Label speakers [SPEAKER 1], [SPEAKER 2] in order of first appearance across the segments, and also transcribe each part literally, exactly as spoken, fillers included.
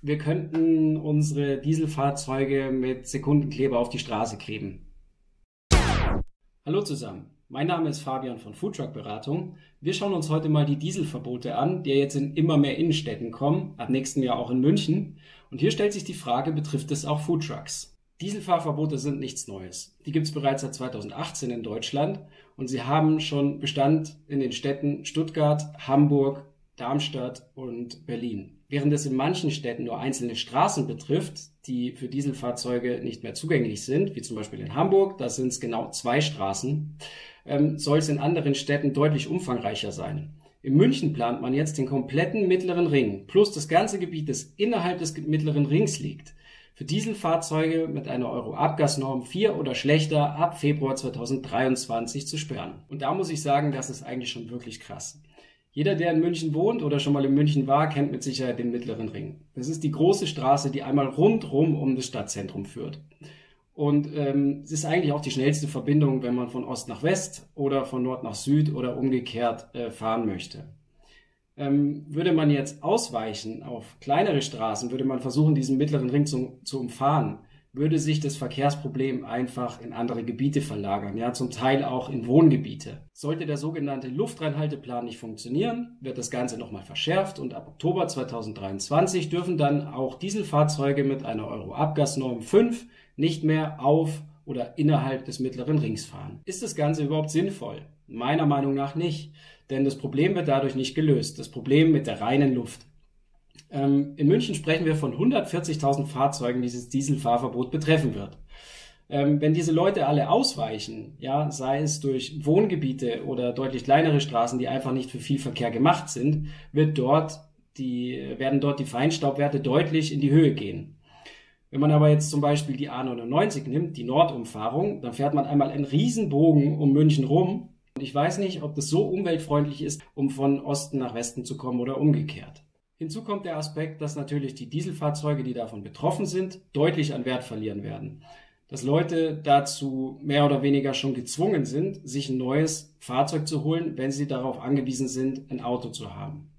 [SPEAKER 1] wir könnten unsere Dieselfahrzeuge mit Sekundenkleber auf die Straße kleben. Hallo zusammen, mein Name ist Fabian von Foodtruck Beratung. Wir schauen uns heute mal die Dieselverbote an, die jetzt in immer mehr Innenstädten kommen, ab nächsten Jahr auch in München. Und hier stellt sich die Frage, betrifft es auch Foodtrucks? Dieselfahrverbote sind nichts Neues. Die gibt es bereits seit zweitausendachtzehn in Deutschland und sie haben schon Bestand in den Städten Stuttgart, Hamburg, Darmstadt und Berlin. Während es in manchen Städten nur einzelne Straßen betrifft, die für Dieselfahrzeuge nicht mehr zugänglich sind, wie zum Beispiel in Hamburg, da sind es genau zwei Straßen, ähm, soll es in anderen Städten deutlich umfangreicher sein. In München plant man jetzt den kompletten Mittleren Ring plus das ganze Gebiet, das innerhalb des Mittleren Rings liegt, für Dieselfahrzeuge mit einer Euro-Abgasnorm vier oder schlechter ab Februar zweitausenddreiundzwanzig zu sperren. Und da muss ich sagen, das ist eigentlich schon wirklich krass. Jeder, der in München wohnt oder schon mal in München war, kennt mit Sicherheit den Mittleren Ring. Das ist die große Straße, die einmal rundrum um das Stadtzentrum führt. Und ähm, es ist eigentlich auch die schnellste Verbindung, wenn man von Ost nach West oder von Nord nach Süd oder umgekehrt äh, fahren möchte. Ähm, würde man jetzt ausweichen auf kleinere Straßen, würde man versuchen, diesen Mittleren Ring zu, zu umfahren, würde sich das Verkehrsproblem einfach in andere Gebiete verlagern, ja, zum Teil auch in Wohngebiete. Sollte der sogenannte Luftreinhalteplan nicht funktionieren, wird das Ganze nochmal verschärft und ab Oktober zweitausenddreiundzwanzig dürfen dann auch Dieselfahrzeuge mit einer Euro-Abgasnorm fünf nicht mehr auf oder innerhalb des Mittleren Rings fahren. Ist das Ganze überhaupt sinnvoll? Meiner Meinung nach nicht, denn das Problem wird dadurch nicht gelöst, das Problem mit der reinen Luft. In München sprechen wir von hundertvierzigtausend Fahrzeugen, die dieses Dieselfahrverbot betreffen wird. Wenn diese Leute alle ausweichen, ja, sei es durch Wohngebiete oder deutlich kleinere Straßen, die einfach nicht für viel Verkehr gemacht sind, wird dort die, werden dort die Feinstaubwerte deutlich in die Höhe gehen. Wenn man aber jetzt zum Beispiel die A neunundneunzig nimmt, die Nordumfahrung, dann fährt man einmal einen Riesenbogen um München rum. Und ich weiß nicht, ob das so umweltfreundlich ist, um von Osten nach Westen zu kommen oder umgekehrt. Hinzu kommt der Aspekt, dass natürlich die Dieselfahrzeuge, die davon betroffen sind, deutlich an Wert verlieren werden. Dass Leute dazu mehr oder weniger schon gezwungen sind, sich ein neues Fahrzeug zu holen, wenn sie darauf angewiesen sind, ein Auto zu haben,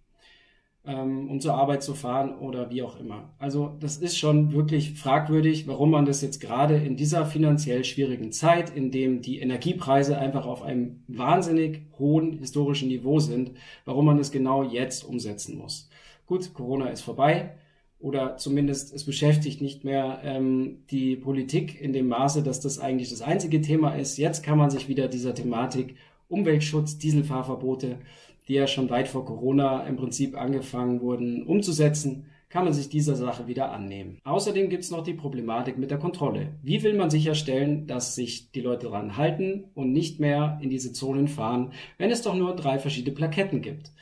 [SPEAKER 1] ähm, um zur Arbeit zu fahren oder wie auch immer. Also das ist schon wirklich fragwürdig, warum man das jetzt gerade in dieser finanziell schwierigen Zeit, in dem die Energiepreise einfach auf einem wahnsinnig hohen historischen Niveau sind, warum man das genau jetzt umsetzen muss. Gut, Corona ist vorbei oder zumindest es beschäftigt nicht mehr ähm, die Politik in dem Maße, dass das eigentlich das einzige Thema ist. Jetzt kann man sich wieder dieser Thematik Umweltschutz, Dieselfahrverbote, die ja schon weit vor Corona im Prinzip angefangen wurden umzusetzen, kann man sich dieser Sache wieder annehmen. Außerdem gibt es noch die Problematik mit der Kontrolle. Wie will man sicherstellen, dass sich die Leute daran halten und nicht mehr in diese Zonen fahren, wenn es doch nur drei verschiedene Plaketten gibt?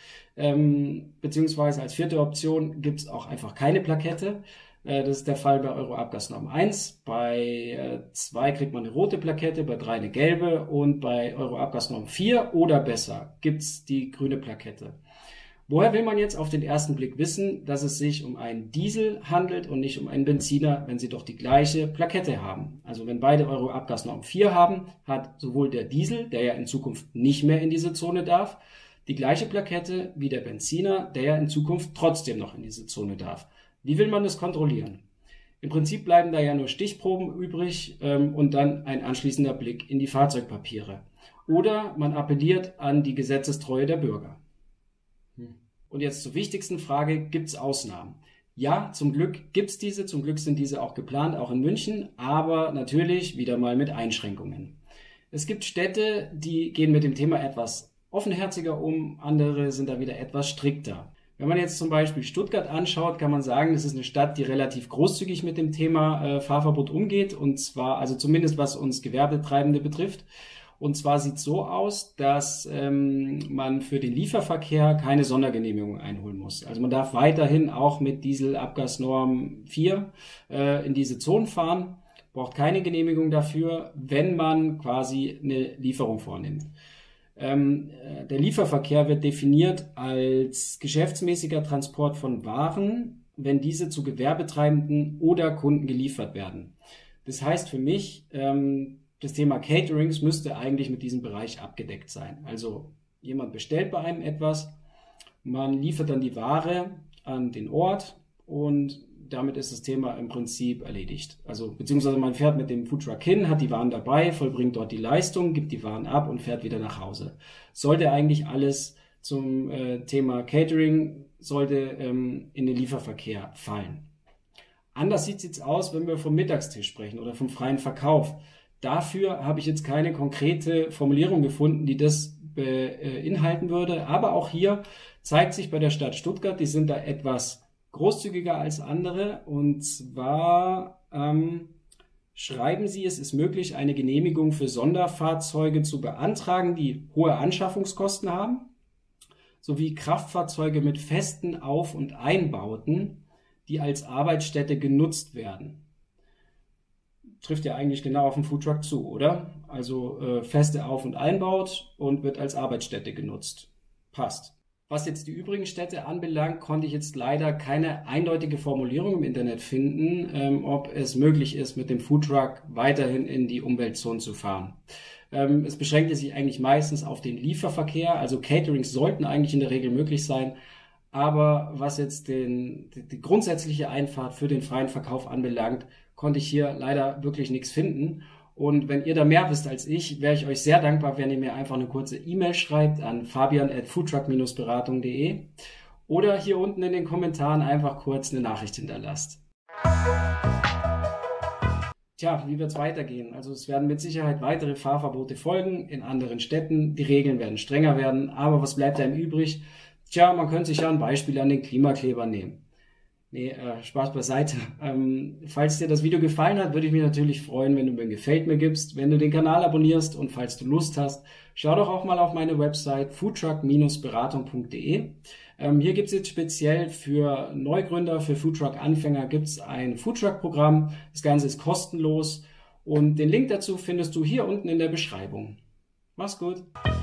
[SPEAKER 1] Ähm, beziehungsweise als vierte Option gibt es auch einfach keine Plakette. Äh, das ist der Fall bei Euro-Abgasnorm eins. Bei zwei äh, kriegt man eine rote Plakette, bei drei eine gelbe und bei Euro-Abgasnorm vier oder besser gibt es die grüne Plakette. Woher will man jetzt auf den ersten Blick wissen, dass es sich um einen Diesel handelt und nicht um einen Benziner, wenn sie doch die gleiche Plakette haben? Also wenn beide Euro-Abgasnorm vier haben, hat sowohl der Diesel, der ja in Zukunft nicht mehr in diese Zone darf, die gleiche Plakette wie der Benziner, der ja in Zukunft trotzdem noch in diese Zone darf. Wie will man das kontrollieren? Im Prinzip bleiben da ja nur Stichproben übrig ähm, und dann ein anschließender Blick in die Fahrzeugpapiere. Oder man appelliert an die Gesetzestreue der Bürger. Und jetzt zur wichtigsten Frage, gibt es Ausnahmen? Ja, zum Glück gibt es diese, zum Glück sind diese auch geplant, auch in München, aber natürlich wieder mal mit Einschränkungen. Es gibt Städte, die gehen mit dem Thema etwas offenherziger um, andere sind da wieder etwas strikter. Wenn man jetzt zum Beispiel Stuttgart anschaut, kann man sagen, das ist eine Stadt, die relativ großzügig mit dem Thema äh, Fahrverbot umgeht, und zwar, also zumindest was uns Gewerbetreibende betrifft. Und zwar sieht es so aus, dass ähm, man für den Lieferverkehr keine Sondergenehmigung einholen muss. Also man darf weiterhin auch mit Dieselabgasnorm vier äh, in diese Zonen fahren, braucht keine Genehmigung dafür, wenn man quasi eine Lieferung vornimmt. Ähm, der Lieferverkehr wird definiert als geschäftsmäßiger Transport von Waren, wenn diese zu Gewerbetreibenden oder Kunden geliefert werden. Das heißt für mich, ähm, das Thema Caterings müsste eigentlich mit diesem Bereich abgedeckt sein. Also jemand bestellt bei einem etwas, man liefert dann die Ware an den Ort und damit ist das Thema im Prinzip erledigt. Also beziehungsweise man fährt mit dem Foodtruck hin, hat die Waren dabei, vollbringt dort die Leistung, gibt die Waren ab und fährt wieder nach Hause. Sollte eigentlich alles zum äh, Thema Catering, sollte ähm, in den Lieferverkehr fallen. Anders sieht es jetzt aus, wenn wir vom Mittagstisch sprechen oder vom freien Verkauf. Dafür habe ich jetzt keine konkrete Formulierung gefunden, die das beinhalten würde. Aber auch hier zeigt sich bei der Stadt Stuttgart, die sind da etwas großzügiger als andere. Und zwar ähm, schreiben sie, es ist möglich, eine Genehmigung für Sonderfahrzeuge zu beantragen, die hohe Anschaffungskosten haben, sowie Kraftfahrzeuge mit festen Auf- und Einbauten, die als Arbeitsstätte genutzt werden. Trifft ja eigentlich genau auf den Foodtruck zu, oder? Also äh, feste Auf- und Einbaut und wird als Arbeitsstätte genutzt. Passt. Was jetzt die übrigen Städte anbelangt, konnte ich jetzt leider keine eindeutige Formulierung im Internet finden, ähm, ob es möglich ist, mit dem Foodtruck weiterhin in die Umweltzone zu fahren. Ähm, es beschränkte sich eigentlich meistens auf den Lieferverkehr, also Caterings sollten eigentlich in der Regel möglich sein, aber was jetzt den, die, die grundsätzliche Einfahrt für den freien Verkauf anbelangt, konnte ich hier leider wirklich nichts finden. Und wenn ihr da mehr wisst als ich, wäre ich euch sehr dankbar, wenn ihr mir einfach eine kurze E-Mail schreibt an fabian at foodtruck beratung punkt de oder hier unten in den Kommentaren einfach kurz eine Nachricht hinterlasst. Tja, wie wird es weitergehen? Also es werden mit Sicherheit weitere Fahrverbote folgen in anderen Städten. Die Regeln werden strenger werden, aber was bleibt einem übrig? Tja, man könnte sich ja ein Beispiel an den Klimakleber nehmen. Nee, äh, Spaß beiseite. Ähm, falls dir das Video gefallen hat, würde ich mich natürlich freuen, wenn du mir ein Gefällt mir gibst, wenn du den Kanal abonnierst und falls du Lust hast, schau doch auch mal auf meine Website foodtruck beratung punkt de. Ähm, hier gibt es jetzt speziell für Neugründer, für Foodtruck-Anfänger gibt es ein Foodtruck-Programm. Das Ganze ist kostenlos und den Link dazu findest du hier unten in der Beschreibung. Mach's gut!